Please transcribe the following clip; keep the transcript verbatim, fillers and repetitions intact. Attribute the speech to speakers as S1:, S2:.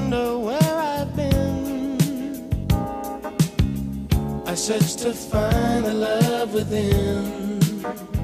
S1: wonder where I've been. I search to find the love within.